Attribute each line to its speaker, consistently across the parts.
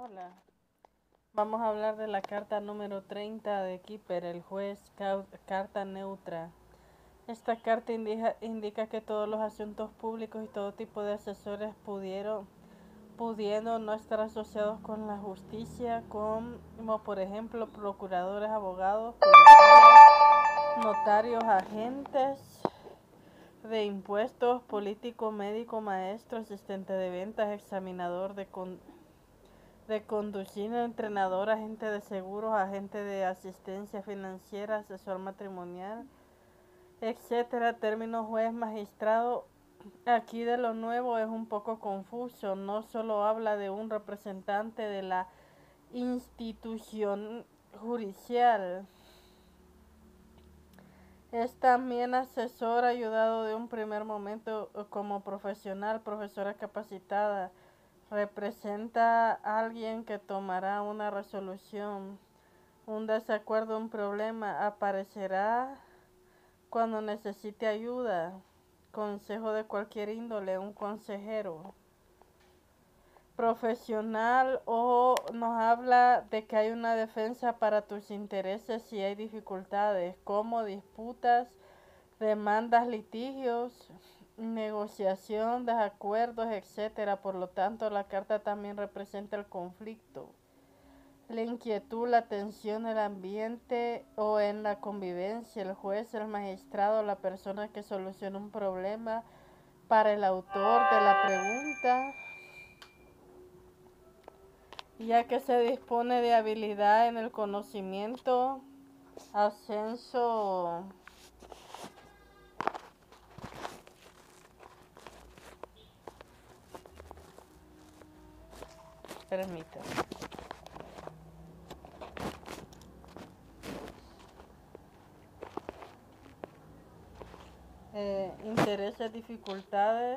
Speaker 1: Hola, vamos a hablar de la carta número 30 de Kipper, el juez, carta neutra. Esta carta indica que todos los asuntos públicos y todo tipo de asesores pudiendo no estar asociados con la justicia, como por ejemplo procuradores, abogados, policías, notarios, agentes de impuestos, político, médico, maestro, asistente de ventas, examinador de conducir, entrenador, agente de seguros, agente de asistencia financiera, asesor matrimonial, etcétera. Término juez, magistrado. Aquí de lo nuevo es un poco confuso, no solo habla de un representante de la institución judicial, es también asesor ayudado de un primer momento como profesional, profesora capacitada. Representa a alguien que tomará una resolución. Un desacuerdo, un problema aparecerá cuando necesite ayuda. Consejo de cualquier índole, un consejero. Profesional o nos habla de que hay una defensa para tus intereses si hay dificultades, como disputas, demandas, litigios, negociación, desacuerdos, etcétera. Por lo tanto, la carta también representa el conflicto, la inquietud, la tensión, el ambiente o en la convivencia, el juez, el magistrado, la persona que soluciona un problema. Para el autor de la pregunta, ya que se dispone de habilidad en el conocimiento, ascenso, permítame, intereses, dificultades,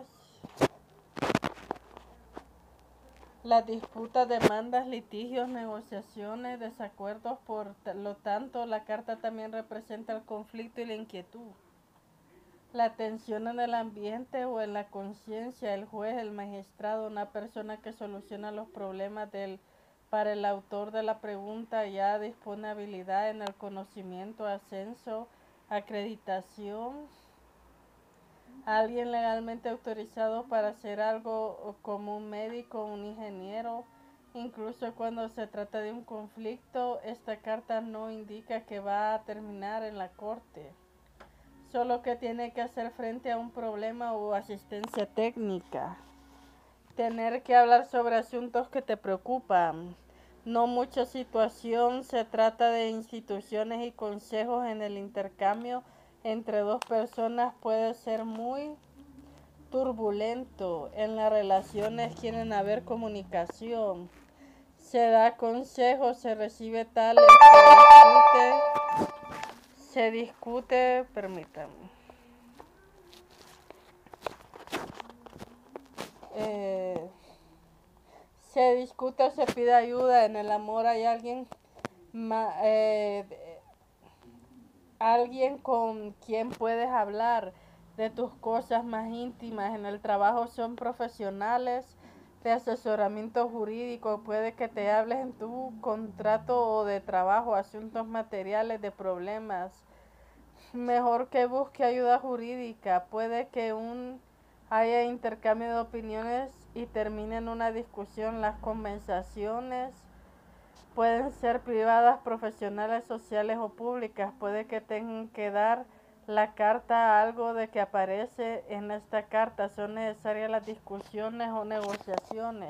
Speaker 1: las disputas, demandas, litigios, negociaciones, desacuerdos. Por lo tanto, la carta también representa el conflicto y la inquietud, la tensión en el ambiente o en la conciencia, el juez, el magistrado, una persona que soluciona los problemas para el autor de la pregunta ya dispone habilidad en el conocimiento, ascenso, acreditación, alguien legalmente autorizado para hacer algo como un médico, un ingeniero. Incluso cuando se trata de un conflicto, esta carta no indica que va a terminar en la corte, solo que tiene que hacer frente a un problema o asistencia técnica. Tener que hablar sobre asuntos que te preocupan. No mucha situación, se trata de instituciones y consejos en el intercambio entre dos personas puede ser muy turbulento. En las relaciones quieren haber comunicación. Se da consejo, se recibe tales, permítanme. Se discute, se pide ayuda. En el amor hay alguien con quien puedes hablar de tus cosas más íntimas. En el trabajo son profesionales de asesoramiento jurídico. Puede que te hables en tu contrato o de trabajo, asuntos materiales, de problemas. Mejor que busque ayuda jurídica. Puede que haya intercambio de opiniones y termine en una discusión. Las conversaciones pueden ser privadas, profesionales, sociales o públicas. Puede que tengan que dar la carta a algo de que aparece en esta carta. Son necesarias las discusiones o negociaciones.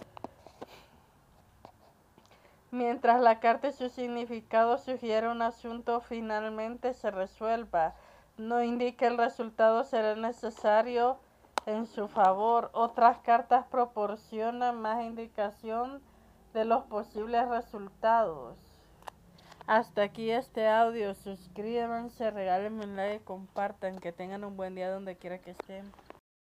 Speaker 1: Mientras la carta y su significado sugiere un asunto finalmente se resuelva, no indica el resultado será necesario en su favor. Otras cartas proporcionan más indicación de los posibles resultados. Hasta aquí este audio. Suscríbanse, regálenme un like, compartan. Que tengan un buen día donde quiera que estén.